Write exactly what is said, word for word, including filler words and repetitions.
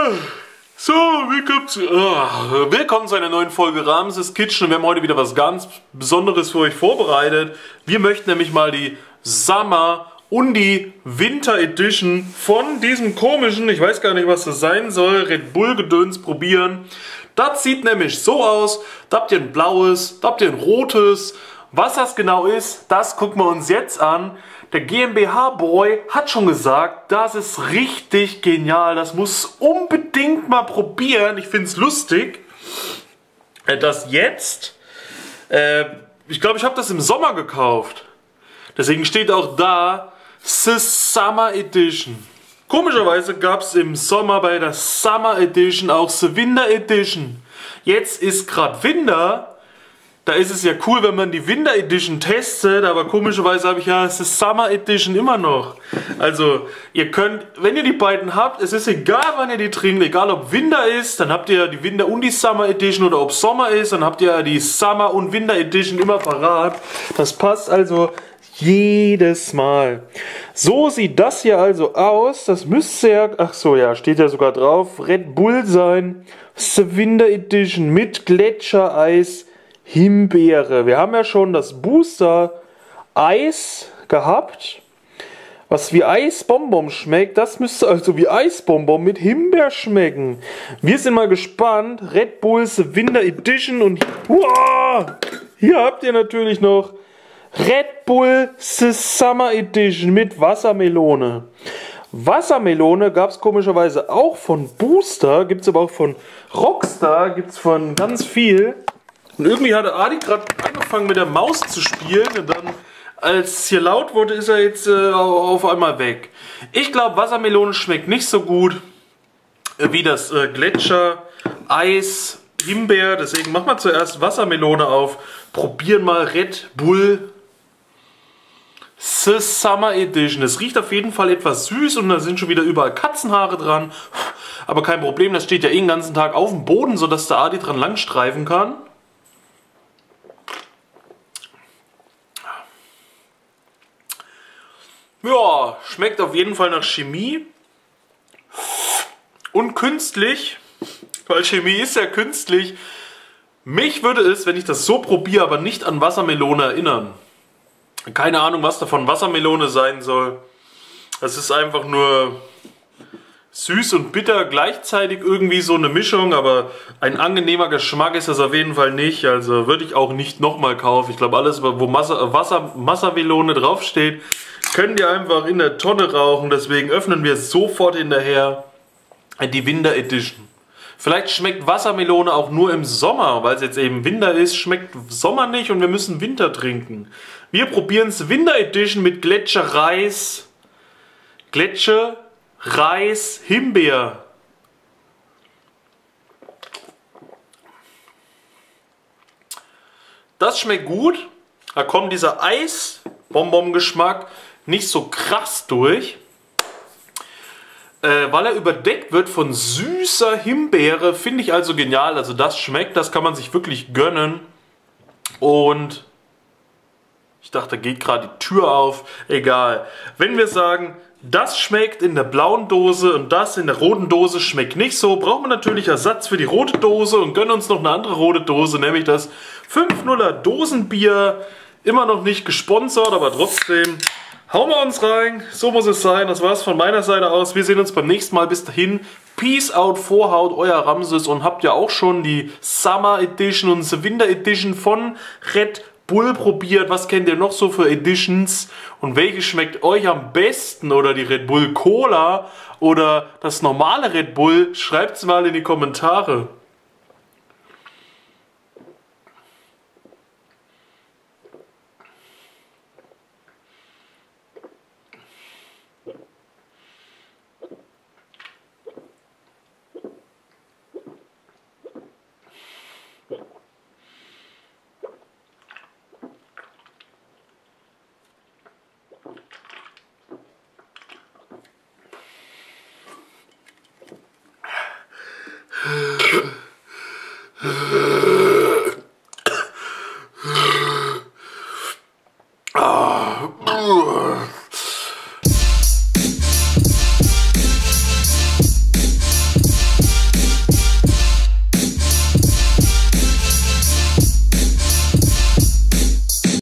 So, willkommen zu, oh, willkommen zu einer neuen Folge Ramses Kitchen. Wir haben heute wieder was ganz Besonderes für euch vorbereitet. Wir möchten nämlich mal die Summer und die Winter Edition von diesem komischen, ich weiß gar nicht, was das sein soll, Red Bull Gedöns probieren. Das sieht nämlich so aus. Da habt ihr ein blaues, da habt ihr ein rotes. Was das genau ist, das gucken wir uns jetzt an. Der GmbH-Boy hat schon gesagt, das ist richtig genial. Das muss unbedingt mal probieren. Ich finde es lustig, dass jetzt, äh, ich glaube, ich habe das im Sommer gekauft. Deswegen steht auch da, The Summer Edition. Komischerweise gab es im Sommer bei der Summer Edition auch The Winter Edition. Jetzt ist gerade Winter. Da ist es ja cool, wenn man die Winter Edition testet, aber komischerweise habe ich ja die Summer Edition immer noch. Also, ihr könnt, wenn ihr die beiden habt, es ist egal, wann ihr die trinkt, egal ob Winter ist, dann habt ihr die Winter und die Summer Edition, oder ob Sommer ist, dann habt ihr die Summer und Winter Edition immer parat. Das passt also jedes Mal. So sieht das hier also aus. Das müsste ja, ach so, ja, steht ja sogar drauf, Red Bull sein. The Winter Edition mit Gletschereis. Himbeere. Wir haben ja schon das Booster Eis gehabt, was wie Eisbonbon schmeckt. Das müsste also wie Eisbonbon mit Himbeer schmecken. Wir sind mal gespannt. Red Bull The Winter Edition und wow, hier habt ihr natürlich noch Red Bull The Summer Edition mit Wassermelone. Wassermelone gab es komischerweise auch von Booster, gibt es aber auch von Rockstar, gibt es von ganz viel. Und irgendwie hatte Adi gerade angefangen mit der Maus zu spielen und dann, als es hier laut wurde, ist er jetzt äh, auf einmal weg. Ich glaube, Wassermelone schmeckt nicht so gut wie das äh, Gletscher, Eis, Himbeer. Deswegen machen wir zuerst Wassermelone auf. Probieren mal Red Bull The Summer Edition. Es riecht auf jeden Fall etwas süß und da sind schon wieder überall Katzenhaare dran. Aber kein Problem, das steht ja eh den ganzen Tag auf dem Boden, sodass der Adi dran langstreifen kann. Ja, schmeckt auf jeden Fall nach Chemie und künstlich, weil Chemie ist ja künstlich. Mich würde es, wenn ich das so probiere, aber nicht an Wassermelone erinnern. Keine Ahnung, was davon Wassermelone sein soll. Es ist einfach nur süß und bitter gleichzeitig, irgendwie so eine Mischung, aber ein angenehmer Geschmack ist das auf jeden Fall nicht. Also würde ich auch nicht nochmal kaufen. Ich glaube, alles, wo Wasser, Wasser, Wassermelone draufsteht, könnt ihr einfach in der Tonne rauchen. Deswegen öffnen wir sofort hinterher die Winter Edition. Vielleicht schmeckt Wassermelone auch nur im Sommer, weil es jetzt eben Winter ist, schmeckt Sommer nicht und wir müssen Winter trinken. Wir probieren es Winter Edition mit Gletschereis, Gletscher, Reis, Himbeer. Das schmeckt gut. Da kommt dieser Eisbonbon-Geschmack nicht so krass durch, äh, weil er überdeckt wird von süßer Himbeere. Finde ich also genial. Also das schmeckt, das kann man sich wirklich gönnen. Und ich dachte, da geht gerade die Tür auf. Egal. Wenn wir sagen, das schmeckt in der blauen Dose und das in der roten Dose schmeckt nicht so, brauchen wir natürlich Ersatz für die rote Dose und gönnen uns noch eine andere rote Dose, nämlich das fünf nuller Dosenbier. Immer noch nicht gesponsert, aber trotzdem hauen wir uns rein. So muss es sein. Das war's von meiner Seite aus. Wir sehen uns beim nächsten Mal. Bis dahin. Peace out, Vorhaut, euer Ramses. Und habt ja auch schon die Summer Edition und die Winter Edition von Red Bull probiert. Was kennt ihr noch so für Editions? Und welche schmeckt euch am besten? Oder die Red Bull Cola? Oder das normale Red Bull? Schreibt's mal in die Kommentare.